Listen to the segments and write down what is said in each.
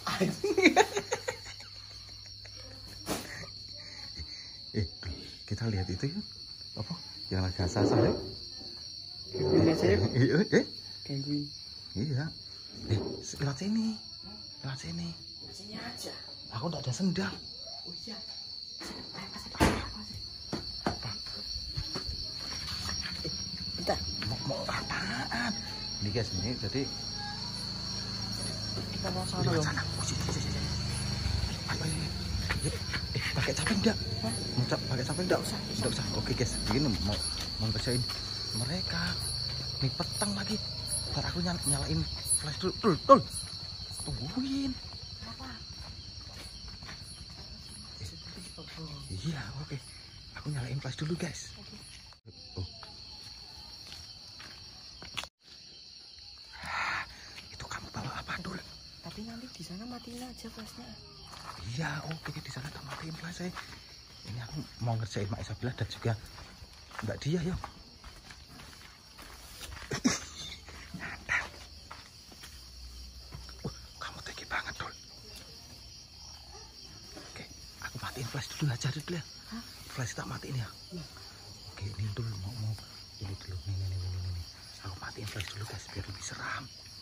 Kita lihat itu yuk. Apa? Yang lagi asal-asal yuk. Gangguin aja yuk. Iya, Gangguin. Iya. Lewat sini. Lewat sini. Sini aja. Aku enggak ada sendal. Oh iya. Apa? Bentar. Mau apaan? Ini guys, ini jadi Kita mau sana lewat loh. sana. Pakai capek enggak? Pakai capek enggak? Enggak usah. Oke guys, begini mau kerjain mereka. Nih petang lagi. Ntar aku nyalain flash dulu. Tul. Tungguin. Apa? Iya, oke. Aku nyalain flash dulu, guys. Oh. Itu kamu bawa apa, Dul? Tapi nanti di sana matiin aja flashnya. Iya, oke. Di sana tak matiin flash saya. Ini aku mau ngerjain Mak Isabella dan juga Mbak Dia, yuk. Kamu tegi banget, Dul. Oke, aku matiin flash dulu aja dulu ya. Hah? Flash tak matiin ya. Iya. Oke, ini dulu mau ini dulu. Nih. Aku matiin flash dulu guys biar lebih seram.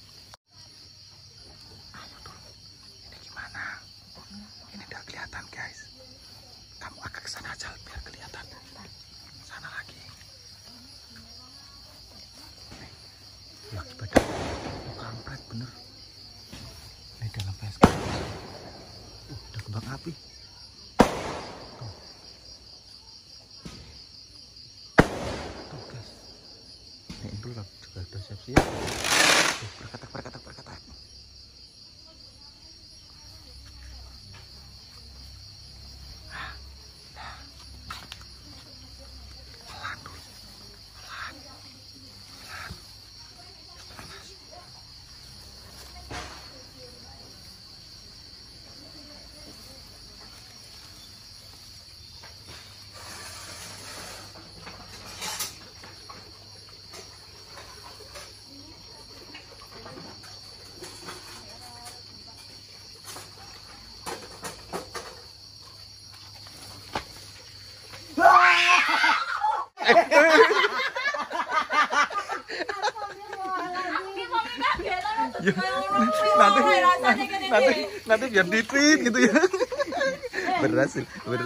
Ayo dulu. Ini gimana? Ini udah kelihatan guys. Kamu agak ke sana aja biar kelihatan. Sana lagi. Nih. Lagi pada kampret bener. Ini dalam flash. Udah kembang api. Tuh guys. Ini itu juga udah siap-siap. Berkatak. Pelan dulu. Pelan. Nanti biar di tweet gitu ya. Berhasil.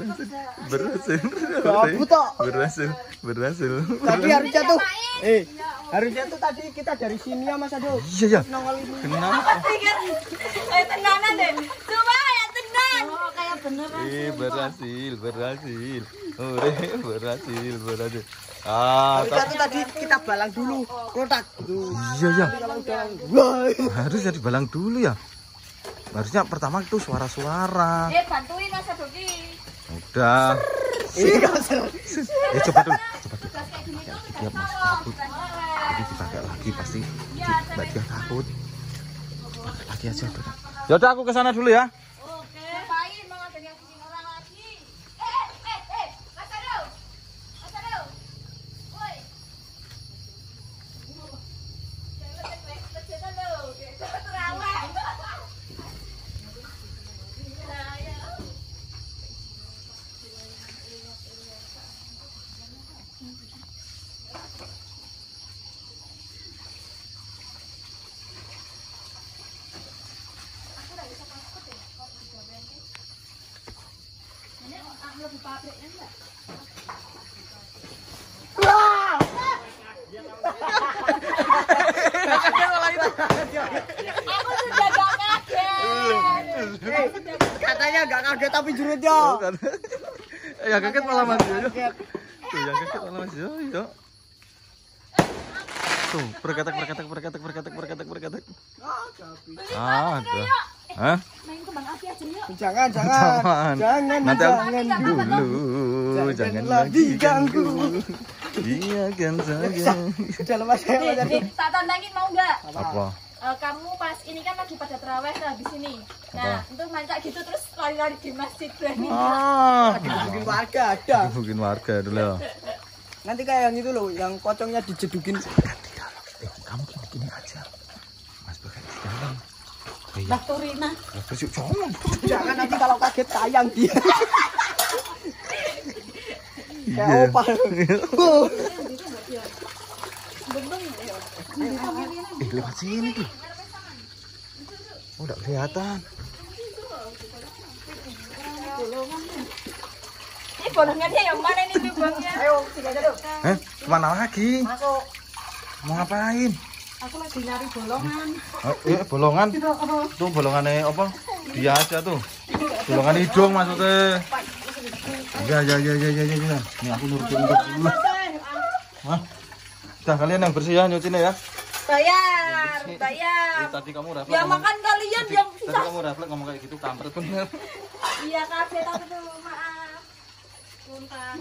Tadi harusnya tuh. Harusnya tuh tadi kita dari sini ya Mas Ado. Iya. Nongol ini. Kenapa? Tenanan deh. Coba ya tenan. Oh, kayak beneran. Berhasil. Berhasil. Harusnya tuh tadi kita balang dulu. Kotak. Iya. Kalau udah wah. Harus jadi balang dulu ya. Harusnya pertama itu suara-suara. Bantuin Mas Adoki. Udah. Coba dulu. Dia masih takut. Jadi dipakai lagi pasti Mbak Dia takut. Dipakai lagi aja tuh. Yaudah aku ke sana dulu ya. Oke. Ngapain mau ada yang bikin orang lagi? Mas Ado. Woi. Jangan lo. Terawih. Aku sudah gak kaget. Katanya gak kaget tapi jurutnya. Ya kaget malah Mas Yo. Tuh yang kaget malah Mas Yo. Tuh, berkatak. Ada. Hah? Main kembang api aja yuk. Jangan. Nanti Dulu. janganlah diganggu. Iya kan saja. Udah lemas ya. Tak tantangin mau nggak? Apa? Kamu pas ini kan lagi pada terawih habis ini. Nah, untuk mancak gitu terus lari-lari di masjid berani. Digebukin warga ada. Digebukin warga dulu. Nanti kayak yang itu loh, yang pocongnya dijedukin. Kamu gini aja. Mas Bakar di dalam. Lah Turina. Bersih jangan. Jangan nanti kalau kaget tayang dia. Kayak opal. Lewat sini tuh. Oh, enggak kelihatan. Ini bolongnya dia yang mana nih lubangnya? Ayo, sini aja dulu. Kemana lagi? Masuk. Mau ngapain? Aku lagi nyari bolongan. Oh, bolongan. Tuh bolongannya apa? Dia aja tuh. Bolongan hidung maksudnya. Ya. Nih aku nurutin dulu. Hah? Udah kalian yang bersih ya nyucinya ya. Bayar. Tadi kamu refleks. Ya makan kalian yang Tadi susah. kamu refleks ngomong kayak gitu kampret bener. Iya kafe tapi tuh maaf. Punten.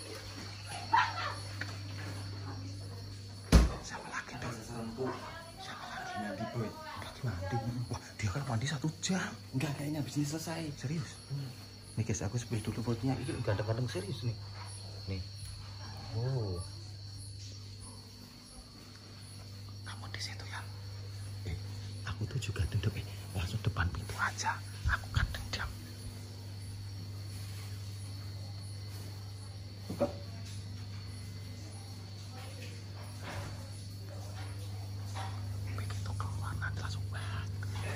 Siapa lagi tuh? Siapa lagi? Mandi boy. Lagi mandi. Wah, dia kan mandi 1 jam. Enggak, kayaknya habis ini selesai. Serius? Nih guys, aku spill dulu fotonya. Ini ganteng-ganteng serius nih. Nih. Oh. Kamu di situ ya. Aku tuh juga dendam. Langsung depan pintu aja. Aku kan dendam. Begitu keluar nanti langsung bang.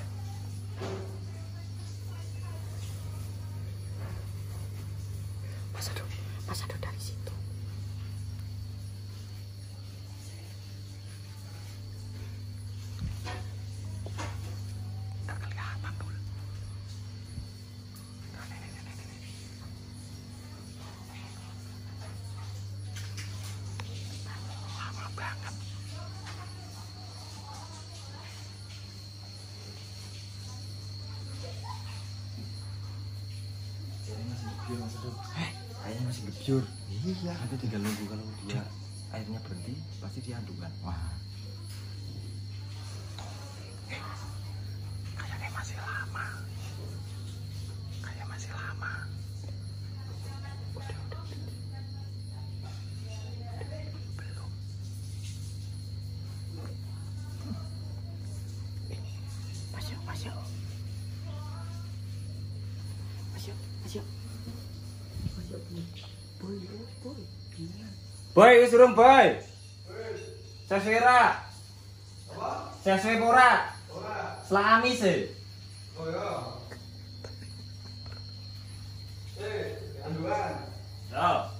Mas Ado dari situ. Nggak kelihatan tuh. Lama banget. Kayaknya masih gebyur. Iya. Nanti tinggal nunggu kalau dia airnya berhenti, pasti dia andungan. Wah. Kayaknya masih lama. Udah. Belum. Masuk. Boy, wis urung, boy. Sesera. Apa? Seswe ora? Ora. Selami sih. Oh ya. Anduan. Ya.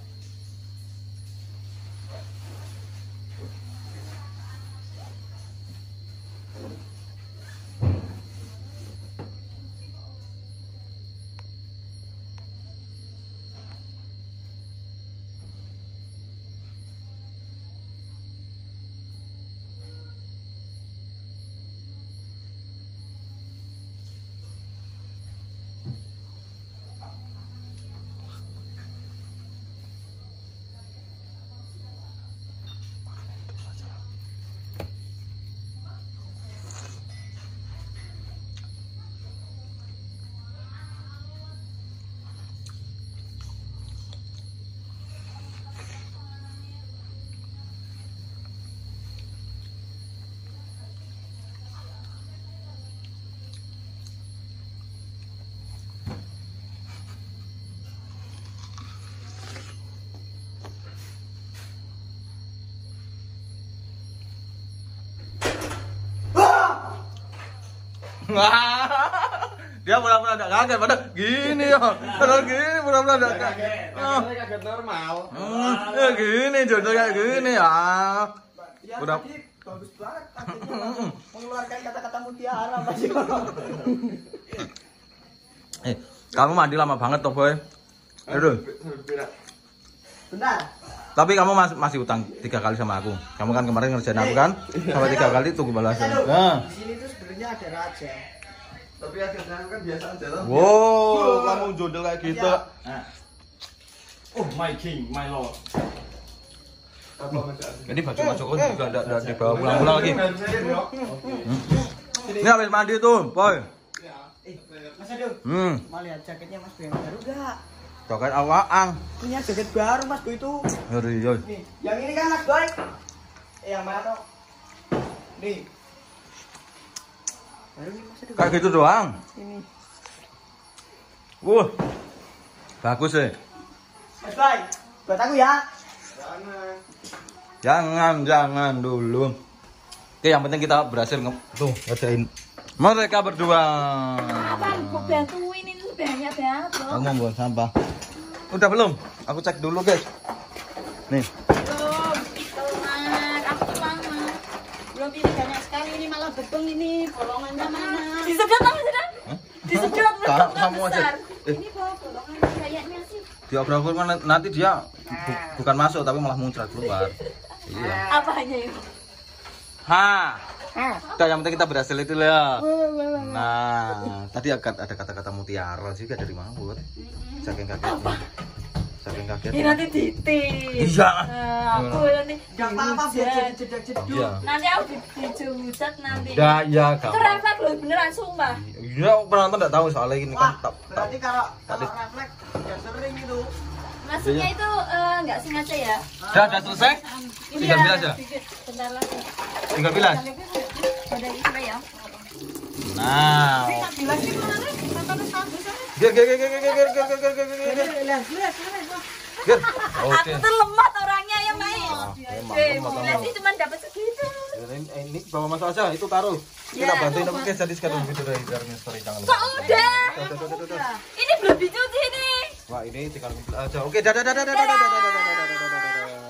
Dia pura-pura enggak kaget, padahal gini ya. Padahal gini pura-pura enggak kaget. Kaget normal. Gini jodoh kayak gini ya. Ya, Udah. tadi bagus banget akhirnya mengeluarkan kata-kata mutiara Mas. Kamu mandi lama banget toh, Boy. Aduh. Bentar. Tapi kamu masih utang 3 kali sama aku. Kamu kan kemarin ngerjain aku kan? Sampai 3 kali tunggu balasan. Nah. Di sini tuh sebenarnya ada raja. Tapi akhirnya kan biasa aja loh. Wow, kamu jodel kayak gitu. Oh, my king, my lord. Ini baju Mas Joko juga enggak dibawa pulang-pulang lagi. Ini habis mandi tuh, Boy. Mas Ado, mau lihat jaketnya Mas Bu yang baru gak? Jaket awaan. Punya jaket baru Mas Bu itu. Yoi. Nih, yang ini kan Mas Boy. Yang mana tuh? Nih. Baru nih Mas Aduh. Kayak gitu doang. Ini. Bagus sih. Mas Boy, buat aku ya. Jangan dulu. Oke, yang penting kita berhasil tuh ngerjain mereka berdua. Apa mau bantuin ini banyak banget loh. Kamu mau buang sampah? Udah belum? Aku cek dulu guys. Nih. Belum. Telat. Aku lama. Belum ini banyak sekali ini malah bedeng ini bolongannya mana? Disedot apa sedot? Disedot Kamu aja. Ini bawa bolongan kayaknya sih. Diobrak-obrak kan nanti dia bukan masuk tapi malah muncrat keluar. Iya. Apanya itu? Udah yang penting kita berhasil itu ya. Nah, tadi ada kata-kata mutiara juga dari Mahmud. Saking kagetnya. Saking Ini kagetnya. nanti titik. Iya. Aku nanti Gak apa-apa biar jadi jeda-jeduk. Iya. Nanti aku dihujat nanti. Udah ya Itu gampang. refleks loh beneran sumpah. Iya, penonton enggak tahu soalnya ini Wah, kan berarti kalau refleks ya sering itu. Maksudnya itu nggak sengaja ya. Udah selesai? Tinggal bilas ya? Bentar lagi. Tinggal bilas. Ada ini ya. Nah. Bilang sih mana nih? Katanya satu sana. Ger. Oke. Aku tuh lemot orangnya ya, Mai. Emang Nanti cuma dapat segitu. ini bawa masuk aja, itu taruh. Kita bantuin aku guys, jadi sekarang video dari story jangan lupa. Kok udah? Ini belum dicuci nih. Wah, ini tinggal aja. Oke, dadah.